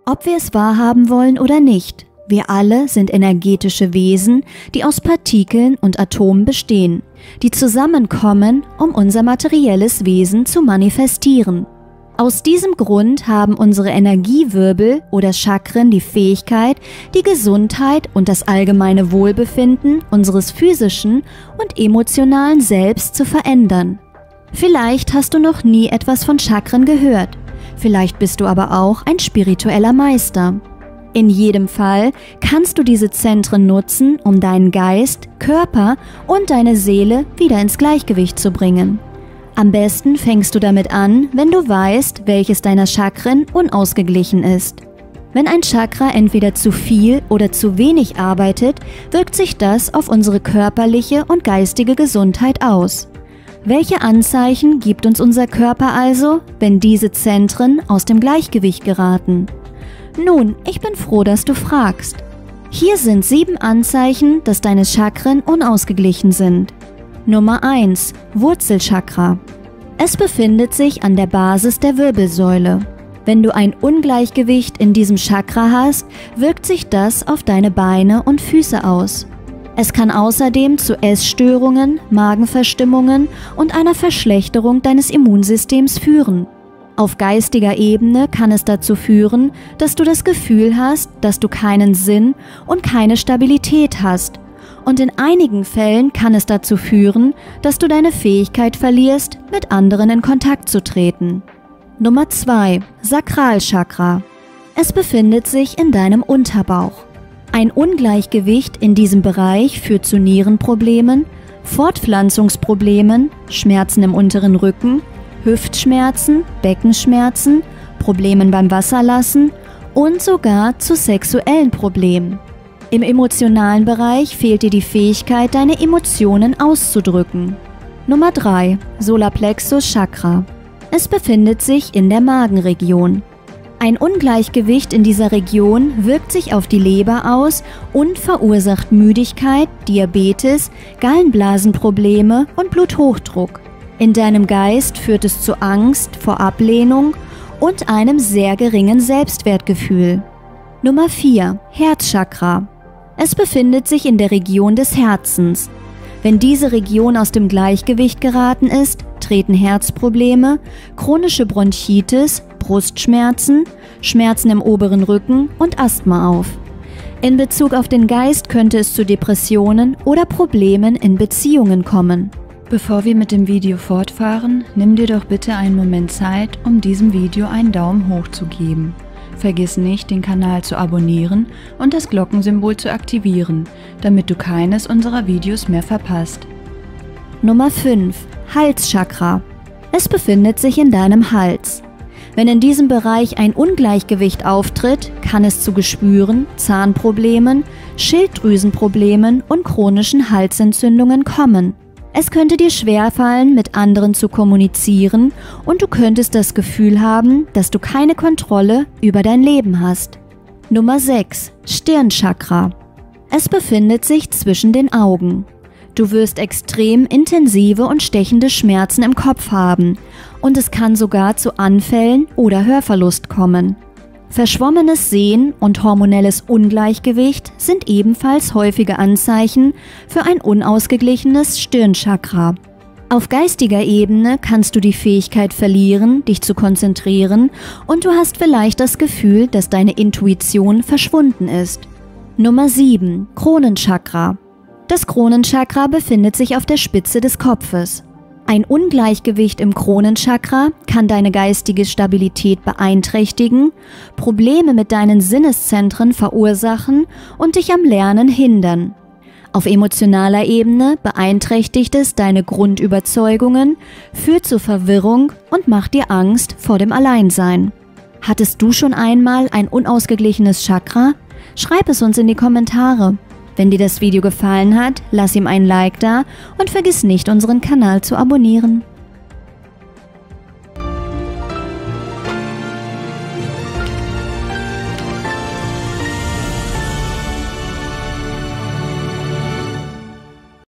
Ob wir es wahrhaben wollen oder nicht, wir alle sind energetische Wesen, die aus Partikeln und Atomen bestehen, die zusammenkommen, um unser materielles Wesen zu manifestieren. Aus diesem Grund haben unsere Energiewirbel oder Chakren die Fähigkeit, die Gesundheit und das allgemeine Wohlbefinden unseres physischen und emotionalen Selbst zu verändern. Vielleicht hast du noch nie etwas von Chakren gehört, vielleicht bist du aber auch ein spiritueller Meister. In jedem Fall kannst du diese Zentren nutzen, um deinen Geist, Körper und deine Seele wieder ins Gleichgewicht zu bringen. Am besten fängst du damit an, wenn du weißt, welches deiner Chakren unausgeglichen ist. Wenn ein Chakra entweder zu viel oder zu wenig arbeitet, wirkt sich das auf unsere körperliche und geistige Gesundheit aus. Welche Anzeichen gibt uns unser Körper also, wenn diese Zentren aus dem Gleichgewicht geraten? Nun, ich bin froh, dass du fragst. Hier sind 7 Anzeichen, dass deine Chakren unausgeglichen sind. Nummer 1. Wurzelchakra. Es befindet sich an der Basis der Wirbelsäule. Wenn du ein Ungleichgewicht in diesem Chakra hast, wirkt sich das auf deine Beine und Füße aus. Es kann außerdem zu Essstörungen, Magenverstimmungen und einer Verschlechterung deines Immunsystems führen. Auf geistiger Ebene kann es dazu führen, dass du das Gefühl hast, dass du keinen Sinn und keine Stabilität hast. Und in einigen Fällen kann es dazu führen, dass du deine Fähigkeit verlierst, mit anderen in Kontakt zu treten. Nummer 2. Sakralchakra. Es befindet sich in deinem Unterbauch. Ein Ungleichgewicht in diesem Bereich führt zu Nierenproblemen, Fortpflanzungsproblemen, Schmerzen im unteren Rücken, Hüftschmerzen, Beckenschmerzen, Problemen beim Wasserlassen und sogar zu sexuellen Problemen. Im emotionalen Bereich fehlt dir die Fähigkeit, deine Emotionen auszudrücken. Nummer 3. Solarplexus Chakra. Es befindet sich in der Magenregion. Ein Ungleichgewicht in dieser Region wirkt sich auf die Leber aus und verursacht Müdigkeit, Diabetes, Gallenblasenprobleme und Bluthochdruck. In deinem Geist führt es zu Angst vor Ablehnung und einem sehr geringen Selbstwertgefühl. Nummer 4. Herzchakra. Es befindet sich in der Region des Herzens. Wenn diese Region aus dem Gleichgewicht geraten ist, treten Herzprobleme, chronische Bronchitis, Brustschmerzen, Schmerzen im oberen Rücken und Asthma auf. In Bezug auf den Geist könnte es zu Depressionen oder Problemen in Beziehungen kommen. Bevor wir mit dem Video fortfahren, nimm dir doch bitte einen Moment Zeit, um diesem Video einen Daumen hoch zu geben. Vergiss nicht, den Kanal zu abonnieren und das Glockensymbol zu aktivieren, damit du keines unserer Videos mehr verpasst. Nummer 5. Halschakra. Es befindet sich in deinem Hals. Wenn in diesem Bereich ein Ungleichgewicht auftritt, kann es zu Geschwüren, Zahnproblemen, Schilddrüsenproblemen und chronischen Halsentzündungen kommen. Es könnte dir schwerfallen, mit anderen zu kommunizieren und du könntest das Gefühl haben, dass du keine Kontrolle über dein Leben hast. Nummer 6. Stirnchakra. Es befindet sich zwischen den Augen. Du wirst extrem intensive und stechende Schmerzen im Kopf haben und es kann sogar zu Anfällen oder Hörverlust kommen. Verschwommenes Sehen und hormonelles Ungleichgewicht sind ebenfalls häufige Anzeichen für ein unausgeglichenes Stirnchakra. Auf geistiger Ebene kannst du die Fähigkeit verlieren, dich zu konzentrieren und du hast vielleicht das Gefühl, dass deine Intuition verschwunden ist. Nummer 7. Kronenchakra. Das Kronenchakra befindet sich auf der Spitze des Kopfes. Ein Ungleichgewicht im Kronenchakra kann deine geistige Stabilität beeinträchtigen, Probleme mit deinen Sinneszentren verursachen und dich am Lernen hindern. Auf emotionaler Ebene beeinträchtigt es deine Grundüberzeugungen, führt zu Verwirrung und macht dir Angst vor dem Alleinsein. Hattest du schon einmal ein unausgeglichenes Chakra? Schreib es uns in die Kommentare. Wenn dir das Video gefallen hat, lass ihm ein Like da und vergiss nicht, unseren Kanal zu abonnieren.